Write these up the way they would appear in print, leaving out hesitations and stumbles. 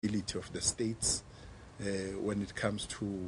ability of the states when it comes to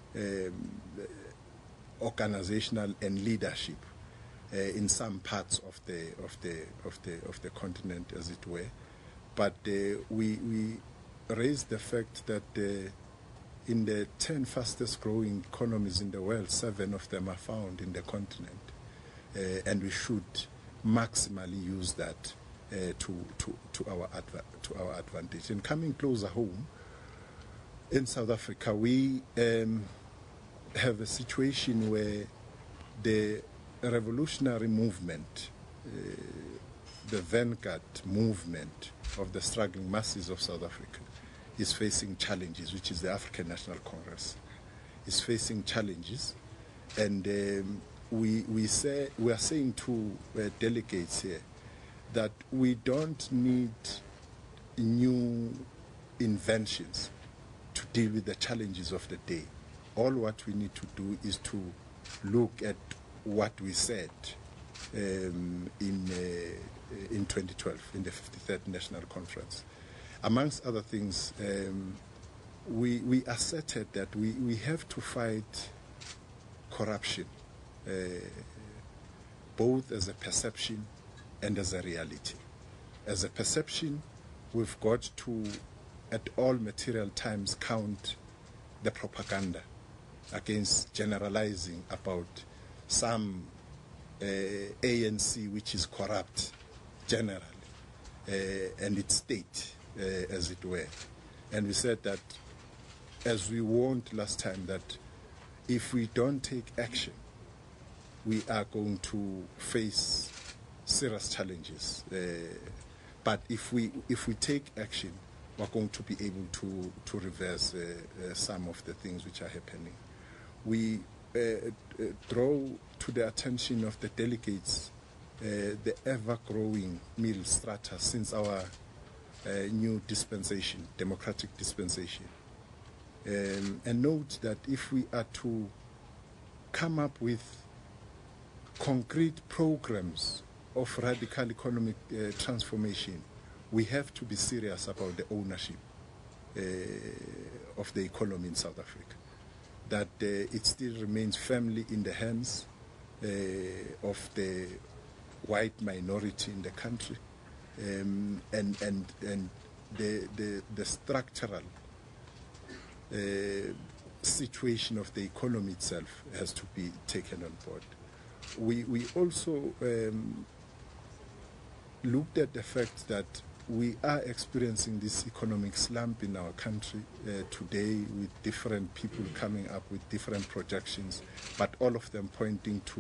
organizational and leadership in some parts of the continent, as it were. But we raised the fact that in the 10 fastest growing economies in the world, 7 of them are found in the continent, and we should maximally use that to our advantage. And coming closer home, in South Africa, we have a situation where the revolutionary movement, the vanguard movement of the struggling masses of South Africa, is facing challenges, which is the African National Congress, is facing challenges. And we are saying to delegates here that we don't need new inventions to deal with the challenges of the day. All what we need to do is to look at what we said in 2012 in the 53rd National Conference. Amongst other things, we asserted that we have to fight corruption, both as a perception and as a reality. As a perception, we've got to, at all material times, count the propaganda against generalizing about some ANC which is corrupt generally, and its state, as it were. And we said that, as we warned last time, that if we don't take action, we are going to face serious challenges. But if we take action, we're going to be able to reverse some of the things which are happening. We draw to the attention of the delegates the ever-growing middle strata since our new dispensation, democratic dispensation. And note that if we are to come up with concrete programs of radical economic transformation, we have to be serious about the ownership of the economy in South Africa. That it still remains firmly in the hands of the white minority in the country, and the structural situation of the economy itself has to be taken on board. We also looked at the fact that we are experiencing this economic slump in our country today, with different people coming up with different projections, but all of them pointing to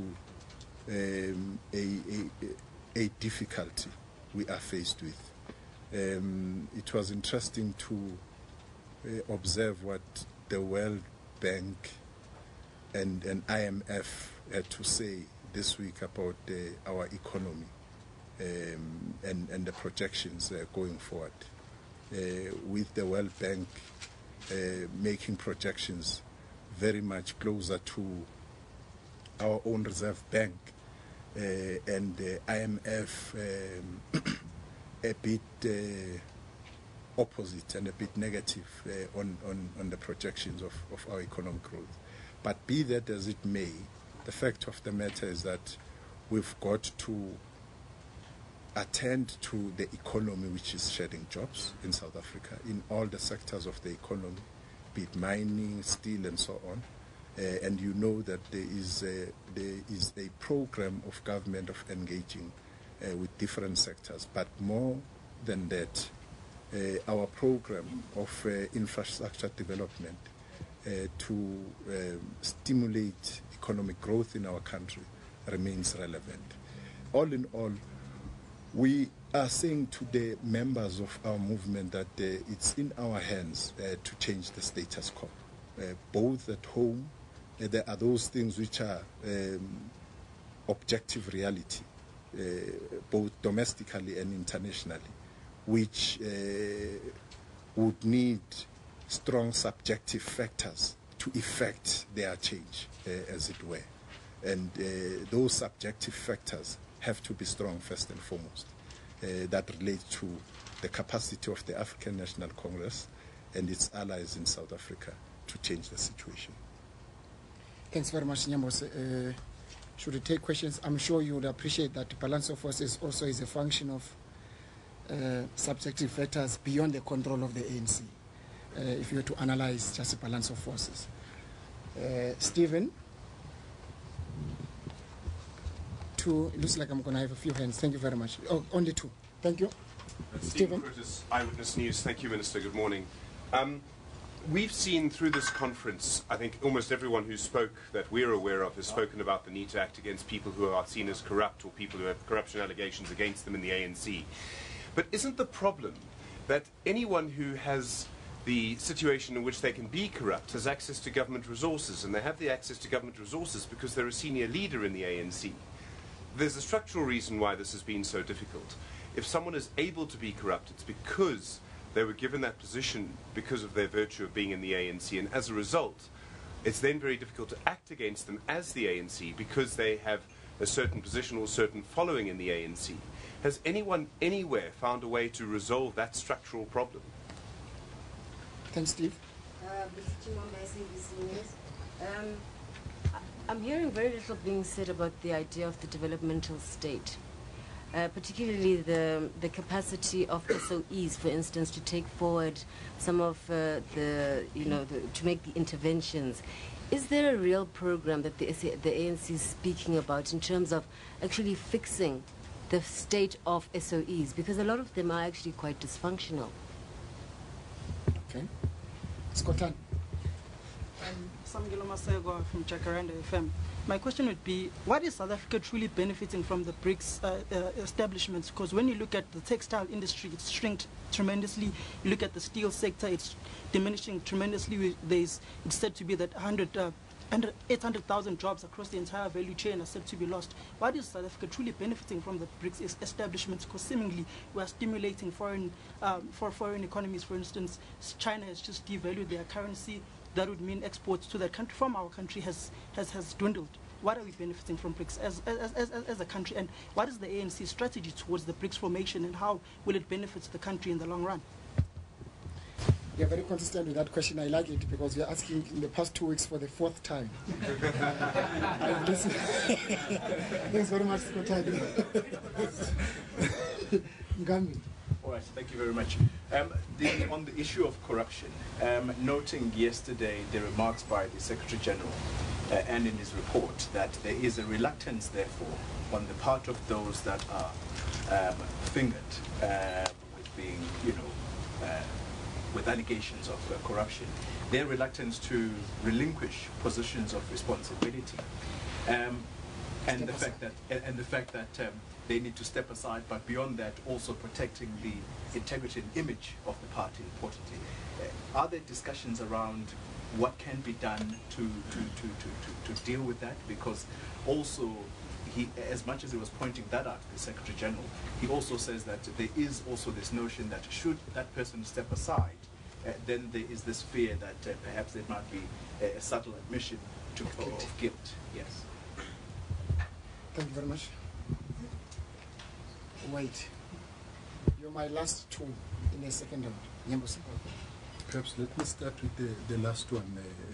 a difficulty we are faced with. It was interesting to observe what the World Bank and IMF had to say this week about our economy and the projections going forward, with the World Bank making projections very much closer to our own Reserve Bank, and the IMF a bit opposite and a bit negative on the projections of our economic growth. But be that as it may, the fact of the matter is that we've got to attend to the economy which is shedding jobs in South Africa, in all the sectors of the economy, be it mining, steel, and so on. And you know that there is a program of government of engaging with different sectors. But more than that, our program of infrastructure development to stimulate economic growth in our country remains relevant. All in all, we are saying to the members of our movement that it's in our hands to change the status quo, both at home. There are those things which are objective reality, both domestically and internationally, which would need strong subjective factors to effect their change, as it were. And those subjective factors have to be strong first and foremost. that relate to the capacity of the African National Congress and its allies in South Africa to change the situation. Thanks very much, Nyambose. Should we take questions? I'm sure you would appreciate that the balance of forces also is a function of subjective factors beyond the control of the ANC, if you were to analyze just the balance of forces. Stephen? Two. It looks like I'm going to have a few hands. Thank you very much. Oh, only two. Thank you. Stephen Curtis, Eyewitness News. Thank you, Minister. Good morning. We've seen through this conference, I think almost everyone who spoke that we're aware of has spoken about the need to act against people who are seen as corrupt or people who have corruption allegations against them in the ANC. But isn't the problem that anyone who has the situation in which they can be corrupt has access to government resources, and they have the access to government resources because they're a senior leader in the ANC? There's a structural reason why this has been so difficult. If someone is able to be corrupt, it's because they were given that position because of their virtue of being in the ANC, and as a result, it's then very difficult to act against them as the ANC because they have a certain position or certain following in the ANC. Has anyone anywhere found a way to resolve that structural problem? Thanks, Steve. I'm hearing very little being said about the idea of the developmental state. Particularly the capacity of SOEs, for instance, to take forward some of to make the interventions. Is there a real program that the ANC is speaking about in terms of actually fixing the state of SOEs? Because a lot of them are actually quite dysfunctional. Okay. Scotland. Samgilo Masego from Jacaranda FM. My question would be, what is South Africa truly benefiting from the BRICS establishments? Because when you look at the textile industry, it's shrinked tremendously. You look at the steel sector, it's diminishing tremendously. It's said to be that 800,000 jobs across the entire value chain are said to be lost. Why is South Africa truly benefiting from the BRICS establishments? Because seemingly we are stimulating foreign economies. For instance, China has just devalued their currency. That would mean exports to that country from our country has dwindled. What are we benefiting from BRICS as a country, and what is the ANC strategy towards the BRICS formation, and how will it benefit the country in the long run? You're very consistent with that question. I like it because you're asking in the past 2 weeks for the 4th time. Thanks very much, Scott. Ngambi. All right, thank you very much. On the issue of corruption, noting yesterday the remarks by the Secretary General and in his report that there is a reluctance, therefore, on the part of those that are fingered with being, with allegations of corruption, their reluctance to relinquish positions of responsibility, and the fact that they need to step aside, but beyond that, also protecting the integrity and image of the party, importantly. Are there discussions around what can be done to deal with that? Because also, he, as much as he was pointing that out, the Secretary General, he also says that there is also this notion that should that person step aside, then there is this fear that perhaps there might be a subtle admission of guilt. Yes. Thank you very much. Wait. You're my last two in the second round. Nyambose. Perhaps let me start with the last one.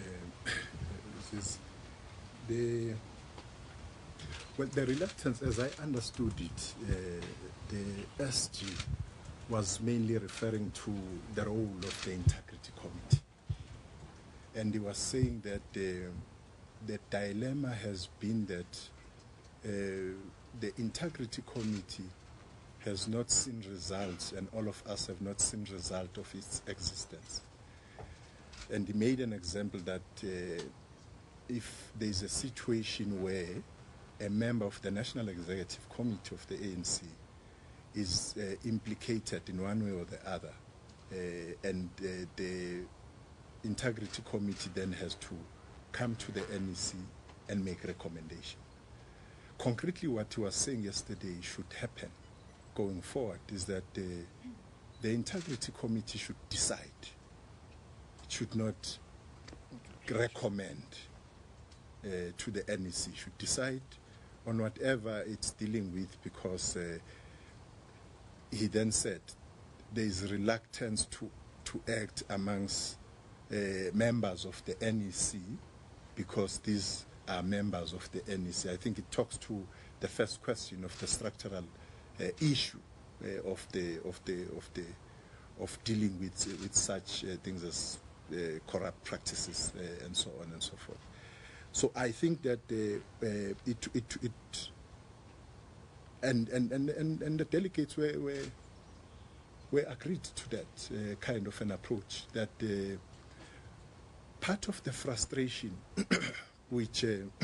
The reluctance, as I understood it, the SG was mainly referring to the role of the Integrity Committee. And he was saying that the dilemma has been that the Integrity Committee has not seen results, and all of us have not seen result of its existence. And he made an example that if there is a situation where a member of the National Executive Committee of the ANC is implicated in one way or the other, and the Integrity Committee then has to come to the NEC and make recommendation. Concretely, what he was saying yesterday should happen going forward is that the Integrity Committee should decide. It should not recommend to the NEC. Should decide on whatever it's dealing with, because he then said there is reluctance to act amongst members of the NEC because these are members of the NEC. I think it talks to the first question of the structural issue of dealing with such things as corrupt practices and so on and so forth. So I think that and the delegates were agreed to that kind of an approach, that part of the frustration which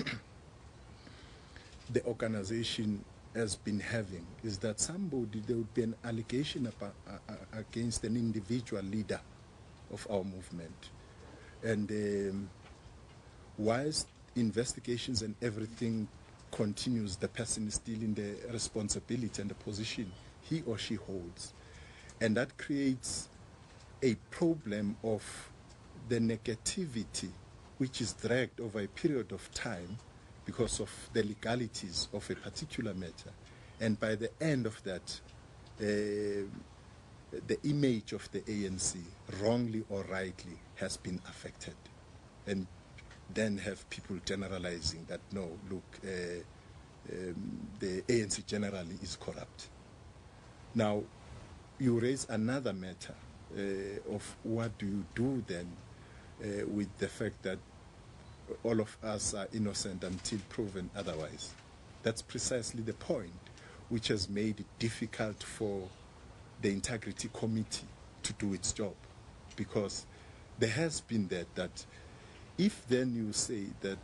the organization has been having is that there would be an allegation against an individual leader of our movement. And whilst investigations and everything continues, the person is still in the responsibility and the position he or she holds. And that creates a problem of the negativity which is dragged over a period of time because of the legalities of a particular matter. And by the end of that, the image of the ANC, wrongly or rightly, has been affected. And then have people generalizing that, no, look, the ANC generally is corrupt. Now, you raise another matter of what do you do then with the fact that all of us are innocent until proven otherwise. That's precisely the point which has made it difficult for the Integrity Committee to do its job, because there has been that if then you say that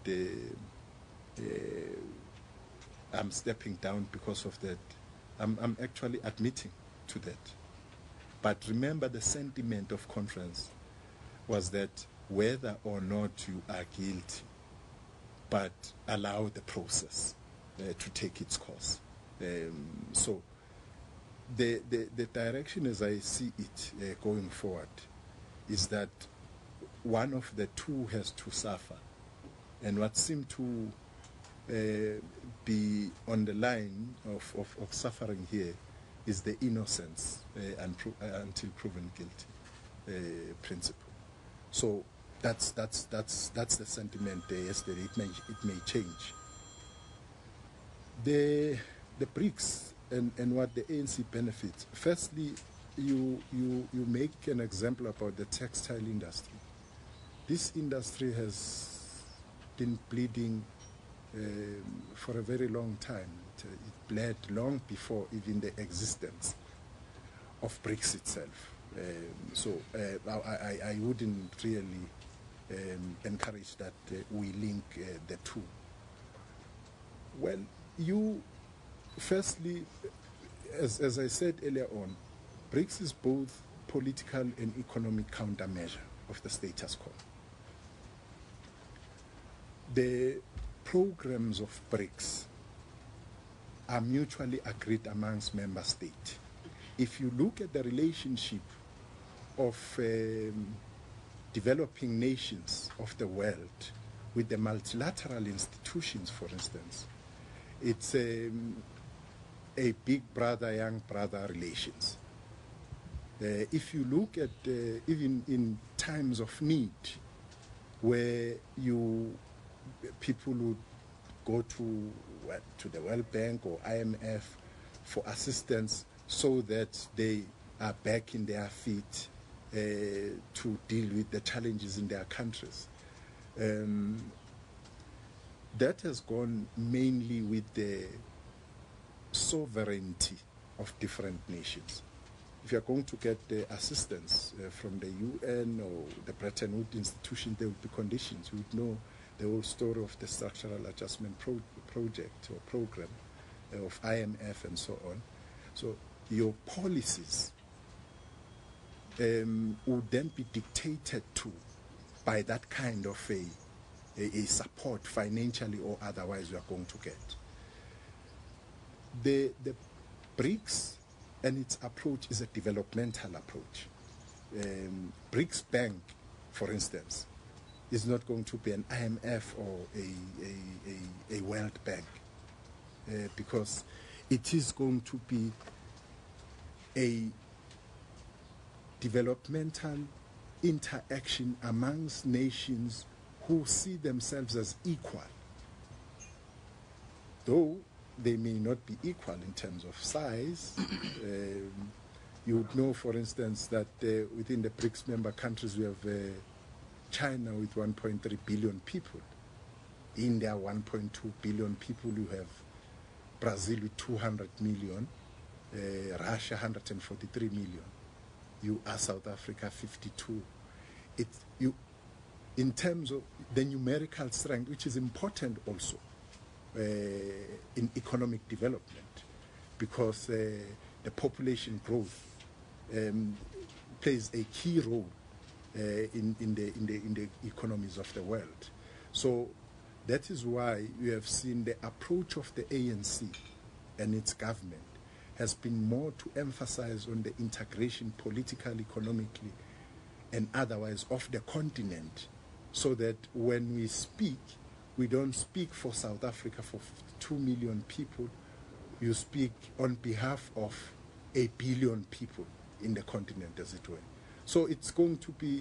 I'm stepping down because of that, I'm actually admitting to that. But remember, the sentiment of conference was that whether or not you are guilty, but allow the process to take its course. So the direction as I see it going forward is that one of the two has to suffer. And what seemed to be on the line of suffering here is the innocence until proven guilty principle. So that's the sentiment yesterday. It may change. The BRICS and what the ANC benefits. Firstly, you make an example about the textile industry. This industry has been bleeding for a very long time. It bled long before even the existence of BRICS itself. So I wouldn't really encourage that we link the two. Well, firstly, as I said earlier on, BRICS is both political and economic countermeasure of the status quo. The programs of BRICS are mutually agreed amongst member states. If you look at the relationship of developing nations of the world with the multilateral institutions, for instance, it's a big brother, young brother relations. If you look at even in times of need, where people would go to the World Bank or IMF for assistance so that they are back in their feet to deal with the challenges in their countries. That has gone mainly with the sovereignty of different nations. If you are going to get the assistance from the UN or the Bretton Woods institution, there will be conditions. You would know the whole story of the structural adjustment project or program of IMF and so on. So your policies would then be dictated to by that kind of a support, financially or otherwise, you are going to get. The BRICS and its approach is a developmental approach. BRICS Bank, for instance, is not going to be an IMF or a World Bank, because it is going to be a developmental interaction amongst nations who see themselves as equal, though they may not be equal in terms of size. You would know, for instance, that within the BRICS member countries we have China with 1.3 billion people, India 1.2 billion people, you have Brazil with 200 million, Russia 143 million, you are South Africa 52. In terms of the numerical strength, which is important also in economic development, because the population growth plays a key role in the economies of the world. So that is why you have seen the approach of the ANC and its government has been more to emphasize on the integration politically, economically, and otherwise of the continent, so that when we speak, we don't speak for South Africa, for 2 million people. You speak on behalf of 1 billion people in the continent, as it were. So it's going to be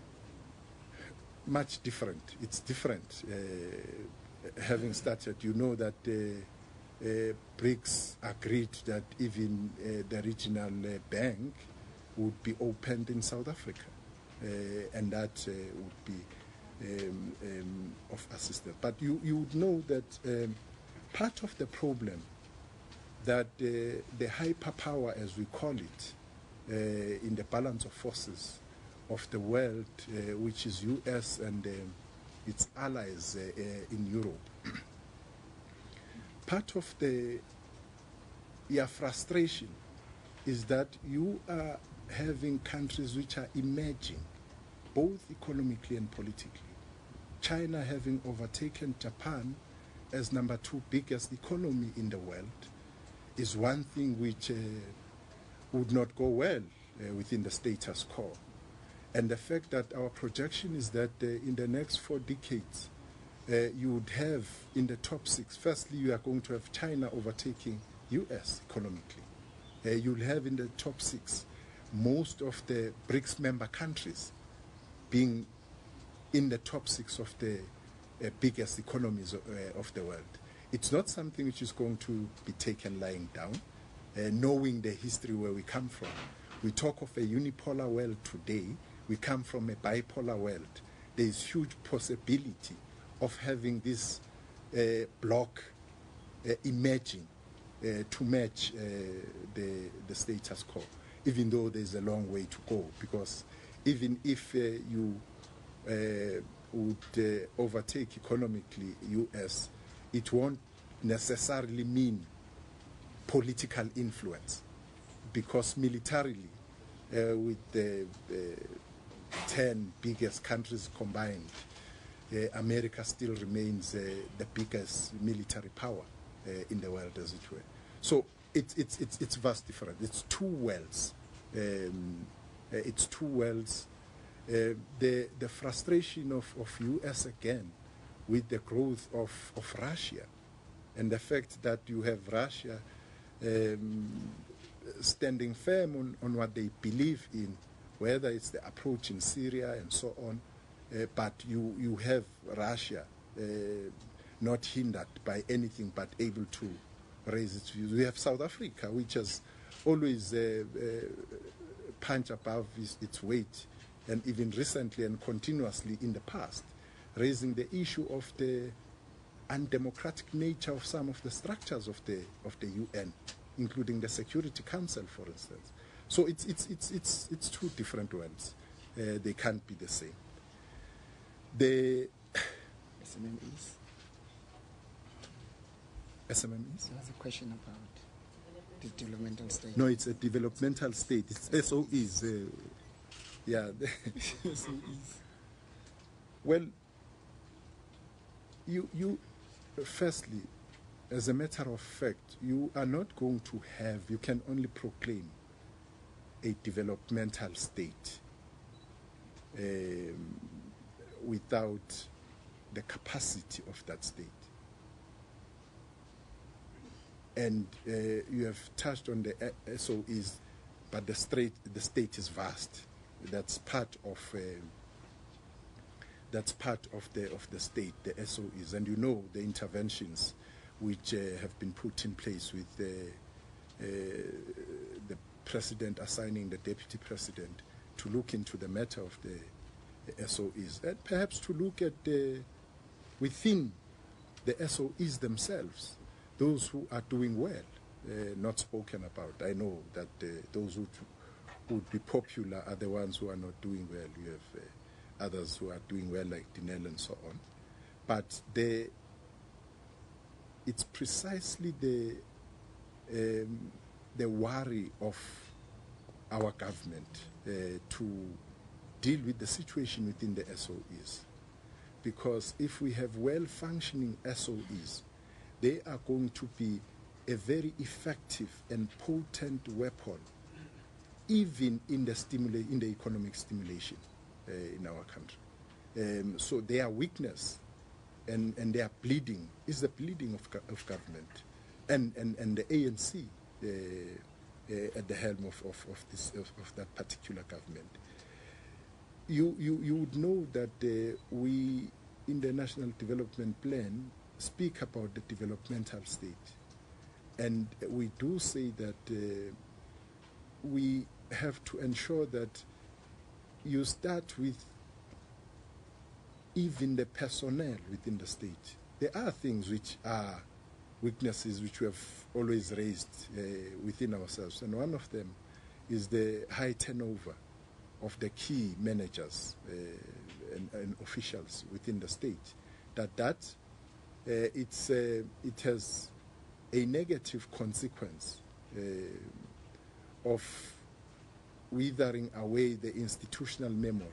much different. It's different. Having started, you know that BRICS agreed that even the regional bank would be opened in South Africa, and that would be of assistance. But you would know that part of the problem that the hyperpower, as we call it, in the balance of forces of the world, which is US and its allies in Europe, part of your frustration is that you are having countries which are emerging, both economically and politically. China having overtaken Japan as number 2 biggest economy in the world is one thing which would not go well within the status quo. And the fact that our projection is that in the next 4 decades, you would have in the top 6, firstly, you are going to have China overtaking US economically. You'll have in the top 6 most of the BRICS member countries being in the top 6 of the biggest economies of the world. It's not something which is going to be taken lying down, knowing the history where we come from. We talk of a unipolar world today. We come from a bipolar world. There is huge possibility of having this bloc emerging to match the status quo, even though there's a long way to go, because even if you would overtake economically US, it won't necessarily mean political influence, because militarily, with the 10 biggest countries combined, America still remains the biggest military power in the world, as it were. So it's vast different. It's two worlds. It's two worlds. The frustration of US again with the growth of Russia, and the fact that you have Russia standing firm on what they believe in, whether it's the approach in Syria and so on, but you have Russia not hindered by anything but able to raise its views. We have South Africa, which has always punched above its weight, and even recently and continuously in the past, raising the issue of the undemocratic nature of some of the structures of the UN, including the Security Council, for instance. So it's two different worlds. They can't be the same. The SMMEs. SMMEs? There's a question about the developmental state. No, it's a developmental state. It's SOEs. Yeah. SOEs. Well, you firstly, as a matter of fact, you are not going to have, you can only proclaim a developmental state without the capacity of that state. And you have touched on the SOEs. but the state is vast. That's part of the state, the SOEs, and you know the interventions which have been put in place with the president assigning the deputy president to look into the matter of the SOEs, and perhaps to look at within the SOEs themselves, those who are doing well, not spoken about. I know that those who would be popular are the ones who are not doing well. You have others who are doing well, like Dinel and so on. But it's precisely the worry of our government to deal with the situation within the SOEs. Because if we have well-functioning SOEs, they are going to be a very effective and potent weapon, even in the economic stimulation in our country. So their weakness and their bleeding is the bleeding of government and the ANC at the helm of that particular government. You would know that we, in the National Development Plan, speak about the developmental state. And we do say that we have to ensure that you start with even the personnel within the state. There are things which are weaknesses which we have always raised within ourselves, and one of them is the high turnover of the key managers and officials within the state. It has a negative consequence of withering away the institutional memory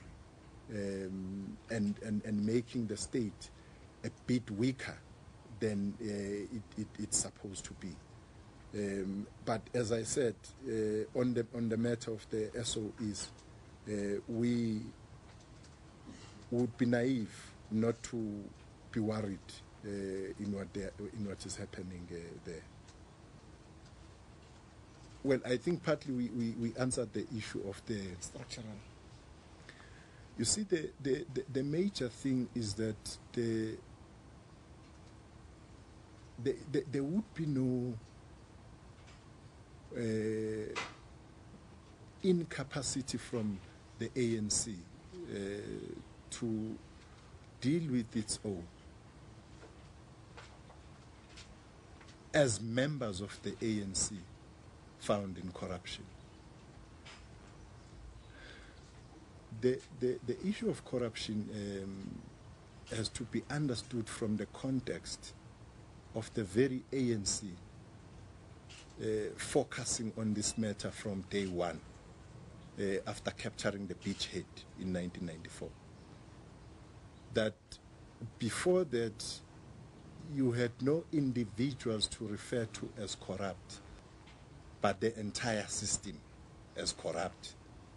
and making the state a bit weaker than it's supposed to be. But as I said, on the matter of the SOEs, we would be naive not to be worried in what is happening there. Well, I think partly we answered the issue of the Structural. You see, the major thing is that there would be no incapacity from the ANC to deal with its own as members of the ANC found in corruption. The issue of corruption has to be understood from the context of the very ANC focusing on this matter from day one after capturing the beachhead in 1994. That before that, you had no individuals to refer to as corrupt, but the entire system as corrupt.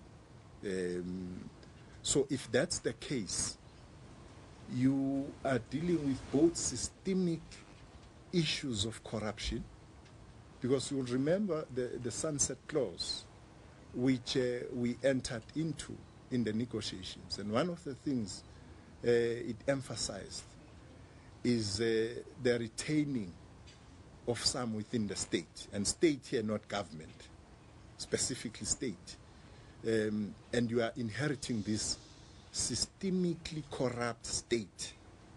So if that's the case, you are dealing with both systemic issues of corruption, because you'll remember the sunset clause which we entered into in the negotiations. And one of the things it emphasized is the retaining of some within the state, and state here, not government, specifically state. And you are inheriting this systemically corrupt state,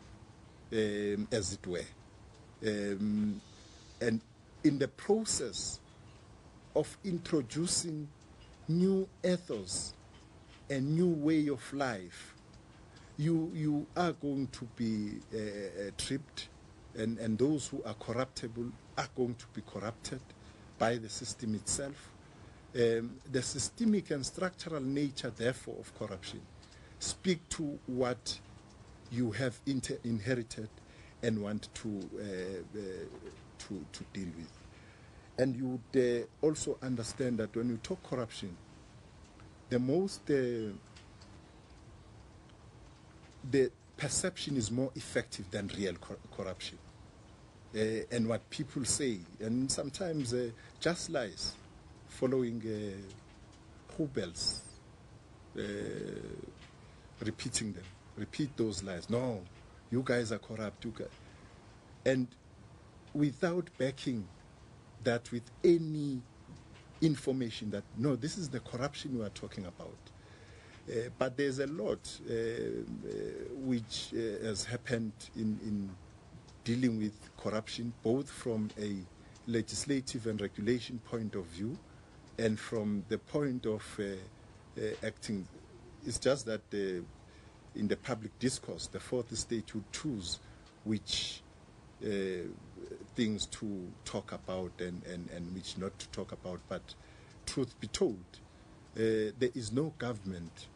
as it were. And in the process of introducing new ethos and new way of life, you are going to be tripped, and those who are corruptible are going to be corrupted by the system itself. The systemic and structural nature, therefore, of corruption speak to what you have inherited and want to deal with. And you would also understand that when you talk corruption, the most the perception is more effective than real corruption, and what people say, and sometimes just lies following Hubels repeating them, repeat those lies. No, you guys are corrupt. You guys. And without backing that with any information that, no, this is the corruption we are talking about. But there's a lot which has happened in dealing with corruption, both from a legislative and regulation point of view and from the point of acting. It's just that in the public discourse, the fourth estate would choose which things to talk about and which not to talk about. But truth be told, there is no government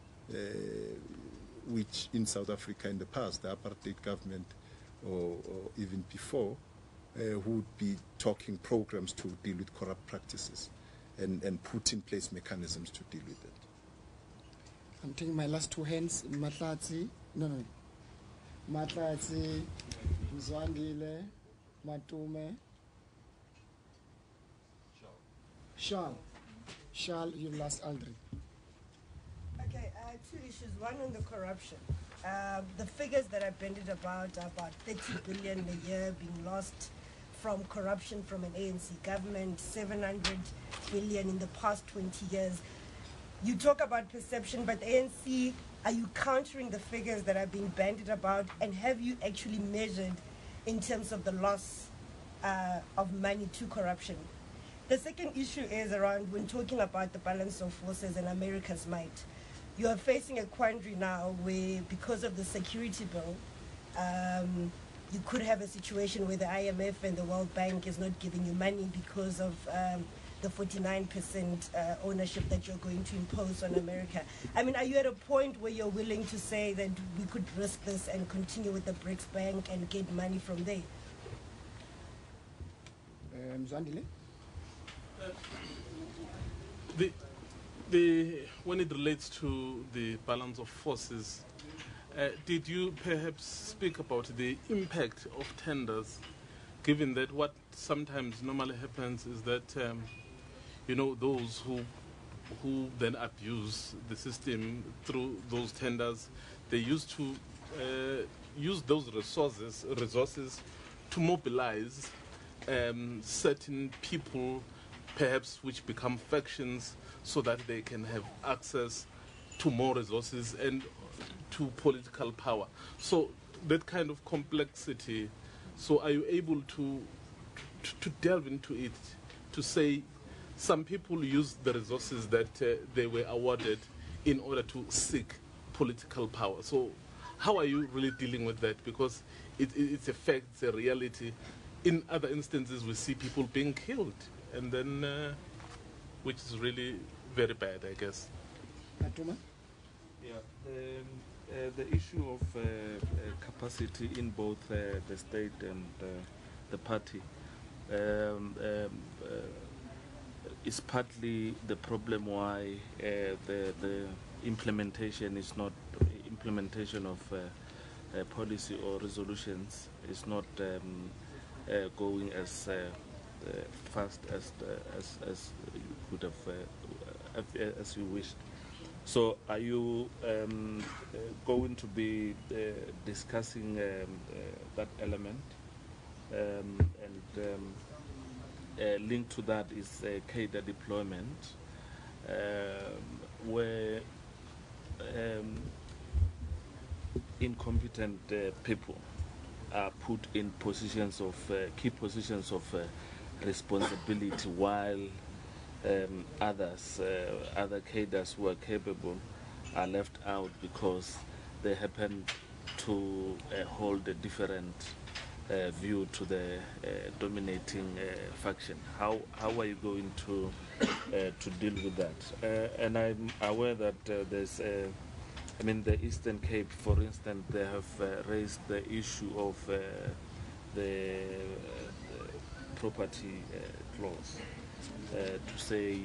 which in South Africa in the past, the apartheid government or even before, who would be talking programs to deal with corrupt practices and put in place mechanisms to deal with it. I'm taking my last two hands. Matlatsi, no. Matlatsi, Mzwandile, Matume. Charles, you last, Aldrin. Okay, two issues. One on the corruption. The figures that I bandied about 30 billion a year being lost from corruption from an ANC government, 700 billion in the past 20 years. You talk about perception, but the ANC, are you countering the figures that are being bandied about, and have you actually measured in terms of the loss of money to corruption? The second issue is around when talking about the balance of forces and America's might. You are facing a quandary now where, because of the security bill, you could have a situation where the IMF and the World Bank is not giving you money because of the 49% ownership that you're going to impose on America. I mean, are you at a point where you're willing to say that we could risk this and continue with the BRICS Bank and get money from there? Mzwandile? When it relates to the balance of forces, did you perhaps speak about the impact of tenders, given that what sometimes normally happens is that those who then abuse the system through those tenders, they used to use those resources to mobilize certain people, perhaps which become factions, so that they can have access to more resources and to political power. So that kind of complexity, so are you able to delve into it, to say some people use the resources that they were awarded in order to seek political power? So how are you really dealing with that? Because it's a fact, it's a reality. In other instances, we see people being killed, and then, which is really very bad, I guess. Matuma? Yeah, the issue of capacity in both the state and the party is partly the problem why the implementation of policy or resolutions is not going as fast as you could have as you wished. So are you going to be discussing that element? And linked to that is cadre deployment, where incompetent people are put in positions of key positions of responsibility, while other cadres who are capable are left out because they happen to hold a different view to the dominating faction. How are you going to deal with that? And I'm aware that there's the Eastern Cape, for instance, they have raised the issue of the property clause to say,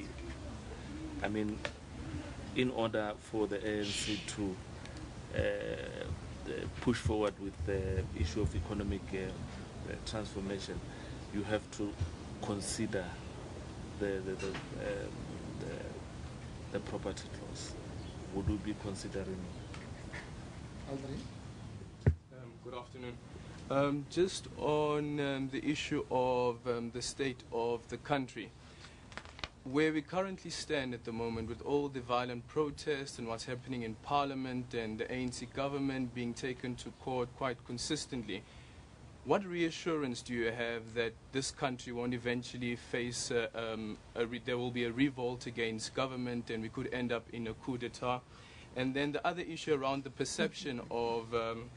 in order for the ANC to push forward with the issue of economic transformation, you have to consider the the property clause. Would we be considering? Aldrin? Good afternoon. Just on the issue of the state of the country, where we currently stand at the moment with all the violent protests and what's happening in Parliament and the ANC government being taken to court quite consistently, what reassurance do you have that this country won't eventually face there will be a revolt against government and we could end up in a coup d'etat? And then the other issue around the perception of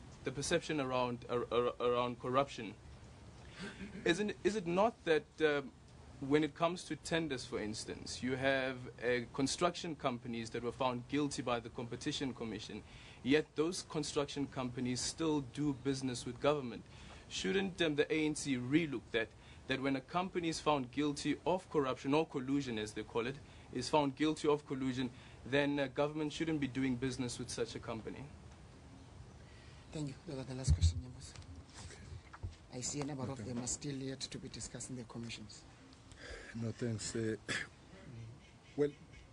around corruption. Is it not that when it comes to tenders, for instance, you have construction companies that were found guilty by the Competition Commission, yet those construction companies still do business with government? Shouldn't the ANC relook that when a company is found guilty of corruption or collusion, as they call it, is found guilty of collusion, then government shouldn't be doing business with such a company? Thank you. That was the last question, Nyambosa. I see a number of them are still yet to be discussed in the commissions. No, thanks. Well,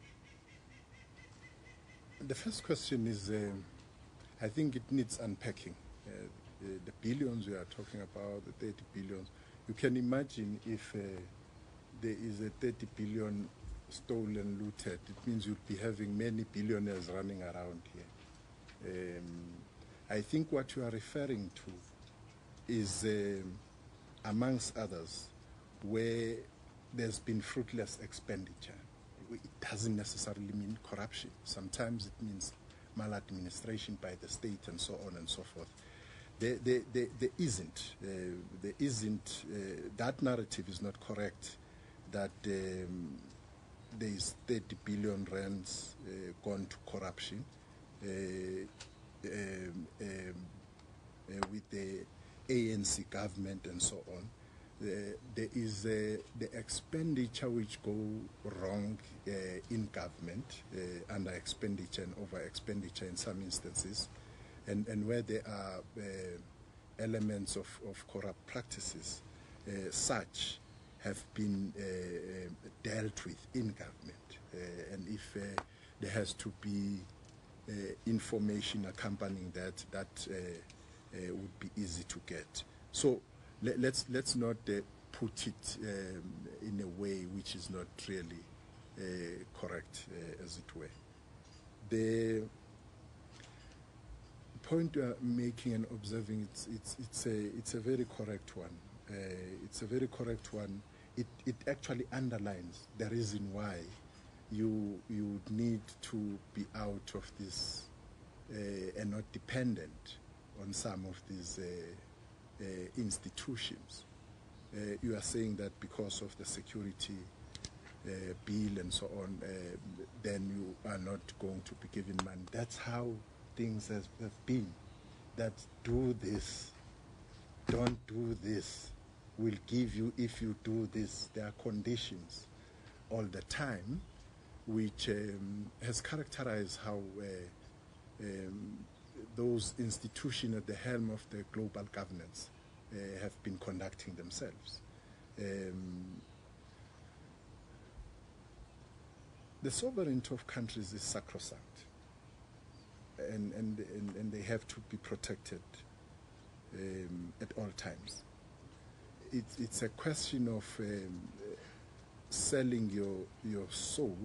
the first question is, I think it needs unpacking. The billions we are talking about, the 30 billions, you can imagine if there is a 30 billion stolen, looted, it means you'll be having many billionaires running around here. I think what you are referring to is, amongst others, where there's been fruitless expenditure. It doesn't necessarily mean corruption. Sometimes it means maladministration by the state and so on and so forth. There isn't. That narrative is not correct, that there is 30 billion rands gone to corruption with the ANC government and so on. There is the expenditure which go wrong in government, under expenditure and over expenditure in some instances, and where there are elements of corrupt practices, such have been dealt with in government. And if there has to be information accompanying that would be easy to get. So let's not put it in a way which is not really correct, as it were. The point you are making and observing, it's a very correct one. It's a very correct one. It actually underlines the reason why you would need to be out of this and not dependent on some of these institutions. You are saying that because of the security bill and so on, then you are not going to be given money. That's how things have been. That do this, don't do this, we'll give you if you do this. There are conditions all the time, which has characterized how those institutions at the helm of the global governance have been conducting themselves. The sovereignty of countries is sacrosanct, and they have to be protected at all times. It's a question of selling your soul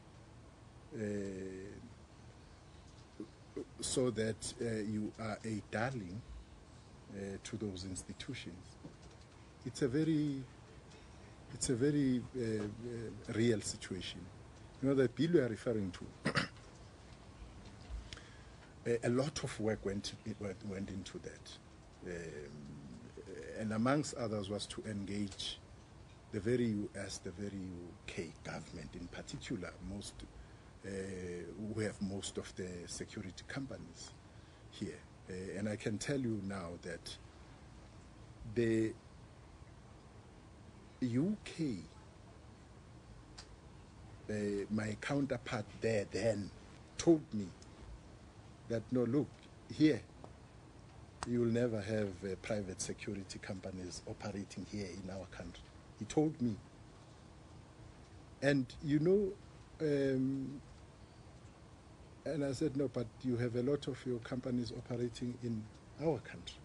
so that you are a darling to those institutions. It's a very real situation. You know, the bill you are referring to, a lot of work went into that. And amongst others was to engage the very US, the very UK government in particular, who have most of the security companies here. And I can tell you now that the UK, my counterpart there then told me that, no, look, here, you will never have private security companies operating here in our country. He told me. And, you know, And I said, no, but you have a lot of your companies operating in our country.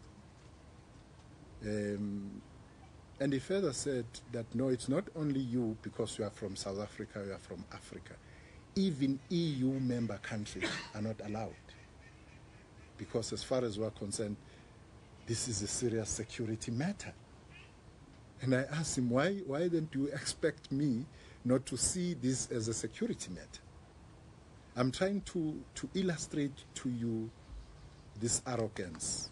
And he further said that, no, it's not only you because you are from South Africa, you are from Africa. Even EU member countries are not allowed. Because as far as we're concerned, this is a serious security matter. And I asked him, why then do you expect me not to see this as a security matter? I'm trying to illustrate to you this arrogance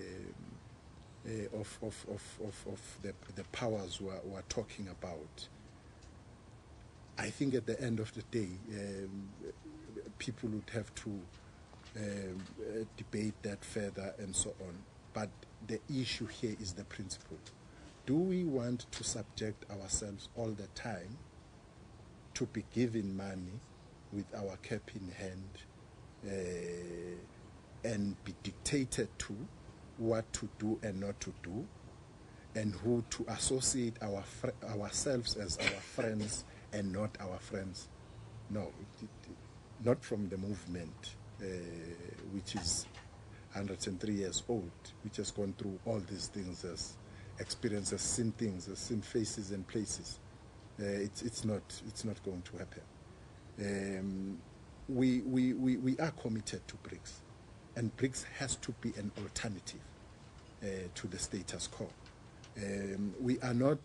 of the powers we are talking about. I think at the end of the day, people would have to debate that further and so on. But the issue here is the principle. Do we want to subject ourselves all the time to be given money with our cap in hand and be dictated to what to do and not to do, and who to associate ourselves as our friends and not our friends? No, not from the movement, which is 103 years old, which has gone through all these things, has experienced, has seen things, has seen faces and places. It's not going to happen. We are committed to BRICS, and BRICS has to be an alternative to the status quo. We are not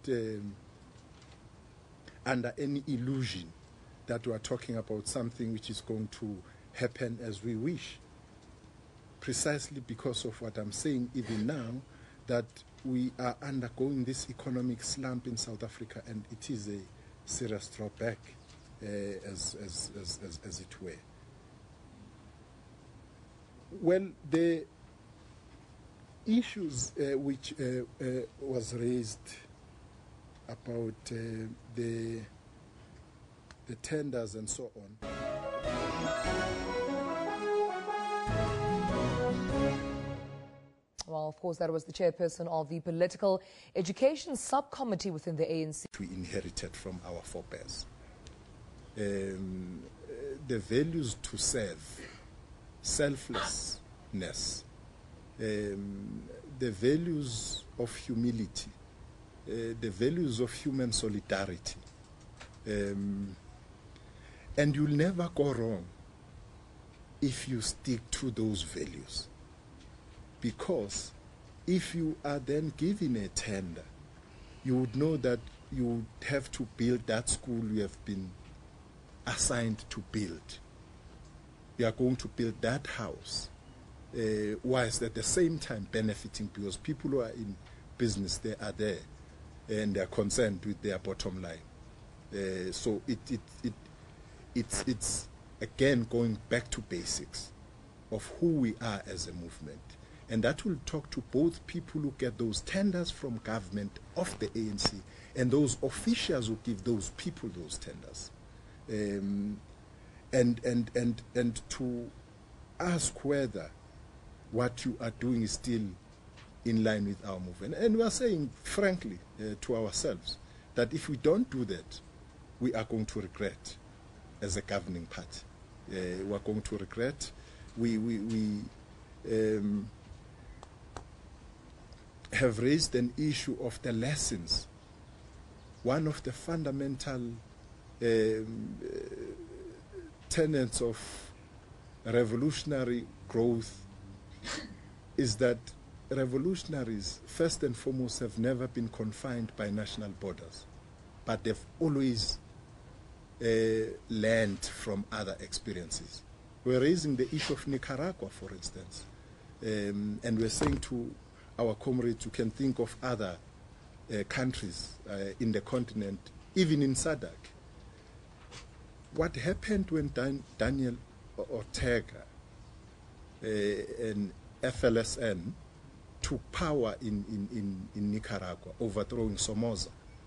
under any illusion that we are talking about something which is going to happen as we wish, precisely because of what I'm saying even now, that we are undergoing this economic slump in South Africa, and it is a serious drawback, as it were. Well, the issues which was raised about the tenders and so on. Well, of course, that was the chairperson of the Political Education Subcommittee within the ANC. We inherited from our forebears. The values to serve, selflessness, the values of humility, the values of human solidarity. And you'll never go wrong if you stick to those values. Because if you are then given a tender, you would know that you would have to build that school you have been assigned to build. You are going to build that house, whilst at the same time benefiting, because people who are in business, they are there and they are concerned with their bottom line. So it's again going back to basics of who we are as a movement. And that will talk to both people who get those tenders from government of the ANC and those officials who give those people those tenders. And to ask whether what you are doing is still in line with our movement. And we are saying, frankly, to ourselves, that if we don't do that, we are going to regret as a governing party. We are going to regret. We have raised an issue of the lessons. One of the fundamental tenets of revolutionary growth is that revolutionaries, first and foremost, have never been confined by national borders, but they've always learned from other experiences. We're raising the issue of Nicaragua, for instance, and we're saying to our comrades, you can think of other countries in the continent, even in SADC. What happened when Daniel Ortega and FLSN took power in Nicaragua, overthrowing Somoza?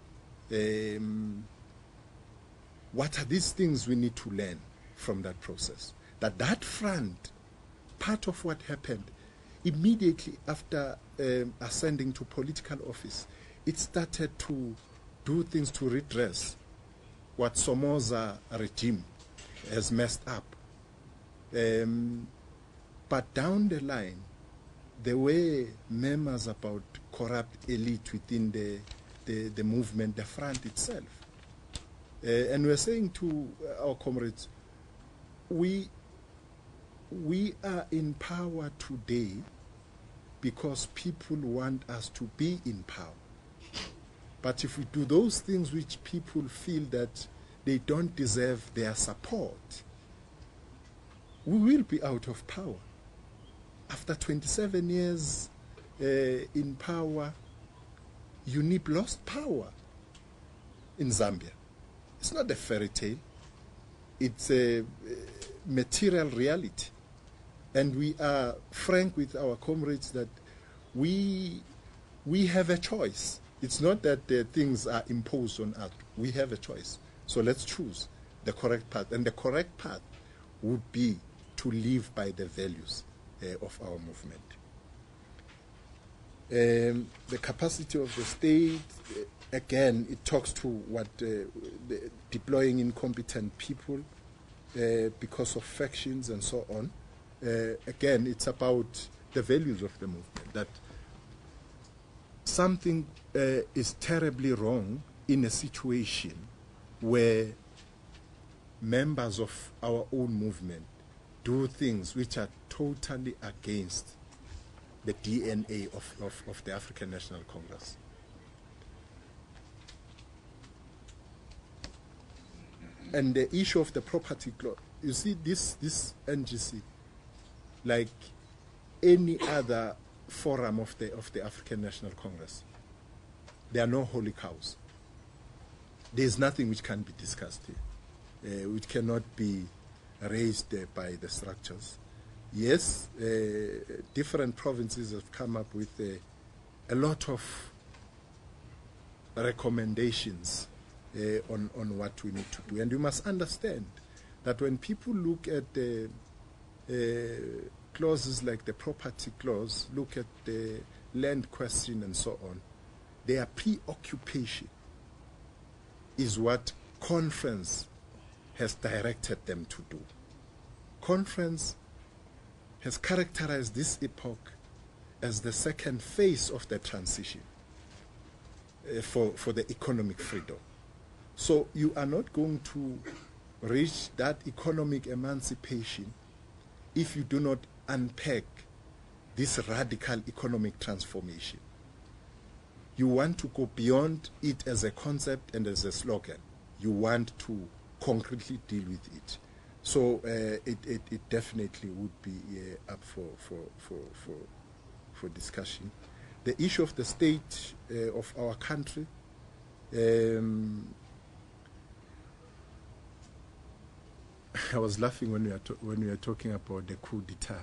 What are these things we need to learn from that process? That front, part of what happened, immediately after ascending to political office, it started to do things to redress what Somoza regime has messed up. But down the line, there were murmurs about corrupt elite within the movement, the front itself. And we're saying to our comrades, we are in power today because people want us to be in power. But if we do those things which people feel that they don't deserve their support, we will be out of power. After 27 years in power, UNIP lost power in Zambia. It's not a fairy tale. It's a material reality. And we are frank with our comrades that we have a choice. It's not that things are imposed on us. We have a choice. So let's choose the correct path. And the correct path would be to live by the values of our movement. The capacity of the state, again, it talks to what deploying incompetent people because of factions and so on. Again, it's about the values of the movement, that something is terribly wrong in a situation where members of our own movement do things which are totally against the DNA of the African National Congress. And the issue of the property clause, you see, this NGC, like any other forum of the African National Congress, there are no holy cows. There is nothing which can be discussed here, which cannot be raised by the structures. Yes, different provinces have come up with a lot of recommendations on what we need to do. And you must understand that when people look at the clauses like the property clause, look at the land question and so on, their preoccupation is what conference has directed them to do. Conference has characterized this epoch as the second phase of the transition for the economic freedom. So you are not going to reach that economic emancipation if you do not unpack this radical economic transformation. You want to go beyond it as a concept and as a slogan. You want to concretely deal with it. So it definitely would be up for discussion. The issue of the state of our country, I was laughing when we were talking about the coup d'etat.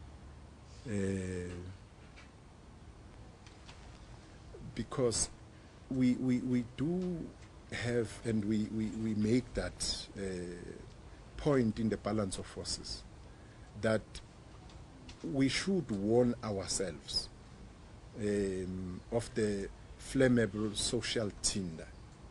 Because we do have, and we make that point in the balance of forces, that we should warn ourselves of the flammable social tinder,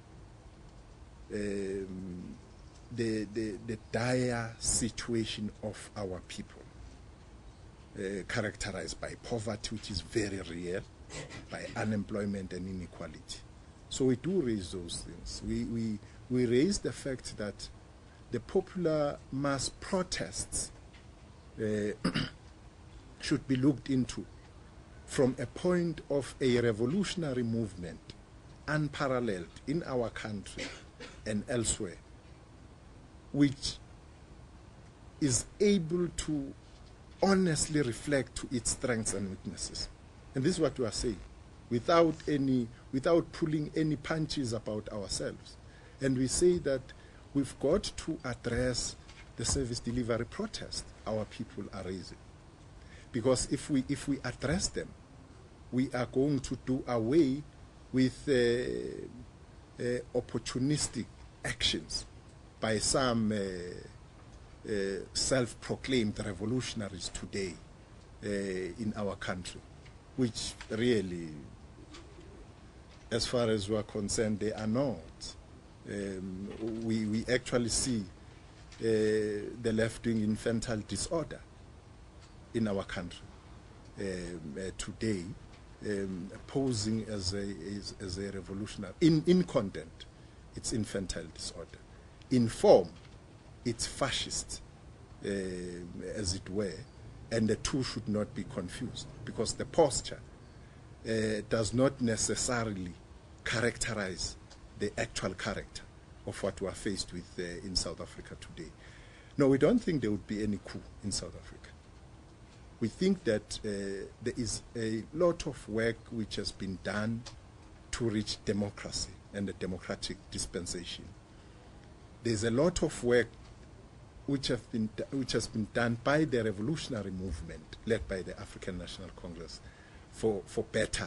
the dire situation of our people, characterized by poverty, which is very real, by unemployment and inequality. So we do raise those things. We raise the fact that the popular mass protests should be looked into from a point of a revolutionary movement unparalleled in our country and elsewhere, which is able to honestly reflect to its strengths and weaknesses. And this is what we are saying, without pulling any punches about ourselves. And we say that we've got to address the service delivery protest our people are raising. Because if we address them, we are going to do away with opportunistic actions by some self-proclaimed revolutionaries today in our country, which really, as far as we're concerned, they are not. We actually see the left-wing infantile disorder in our country today, posing as a revolutionary. In content, it's infantile disorder. In form, it's fascist, as it were, and the two should not be confused, because the posture does not necessarily characterize the actual character of what we are faced with in South Africa today. No, we don't think there would be any coup in South Africa. We think that there is a lot of work which has been done to reach democracy and a democratic dispensation. There's a lot of work which has been done by the revolutionary movement led by the African National Congress for better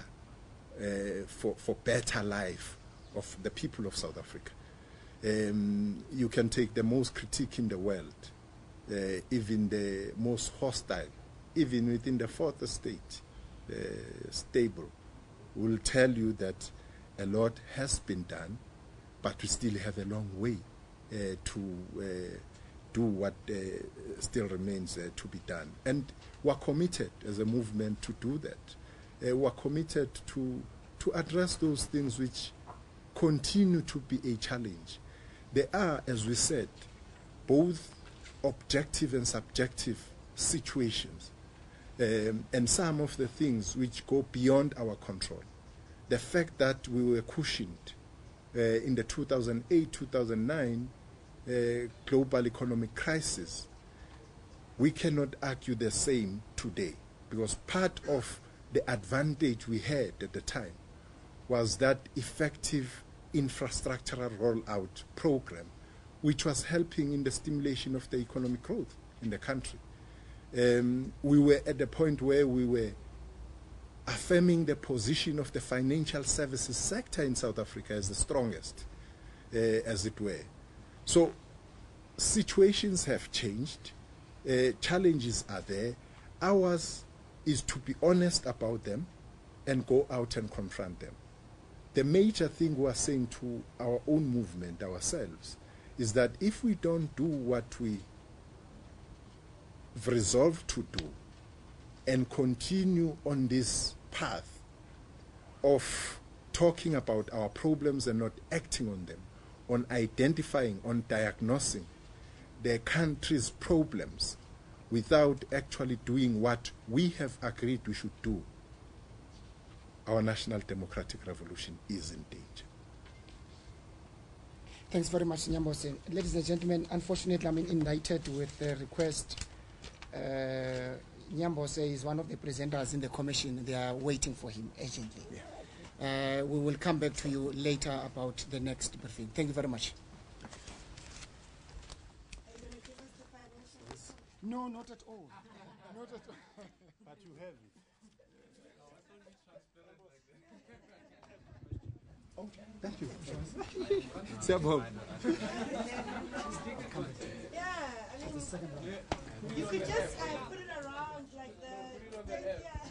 life of the people of South Africa. You can take the most critique in the world, even the most hostile, even within the fourth estate, stable, will tell you that a lot has been done, but we still have a long way to do what still remains to be done. And we're committed as a movement to do that. We're committed to address those things which continue to be a challenge. There are, as we said, both objective and subjective situations, and some of the things which go beyond our control. The fact that we were cushioned in the 2008-2009 global economic crisis, we cannot argue the same today, because part of the advantage we had at the time was that effective infrastructural rollout program, which was helping in the stimulation of the economic growth in the country. We were at the point where we were affirming the position of the financial services sector in South Africa as the strongest, as it were. So situations have changed, challenges are there. Ours is to be honest about them and go out and confront them. The major thing we are saying to our own movement, ourselves, is that if we don't do what we've resolved to do and continue on this path of talking about our problems and not acting on them, on identifying, on diagnosing the country's problems without actually doing what we have agreed we should do, our national democratic revolution is in danger. Thanks very much, Nyambose. Ladies and gentlemen, unfortunately, I'm indicted with the request. Nyambose is one of the presenters in the commission. They are waiting for him urgently. Yeah. We will come back to you later about the next briefing. Thank you very much. Are you going to give us the financials? No, not at all. Not at all. But you have it. Oh, thank you. Yeah, I mean, you could just put it around like the, yeah.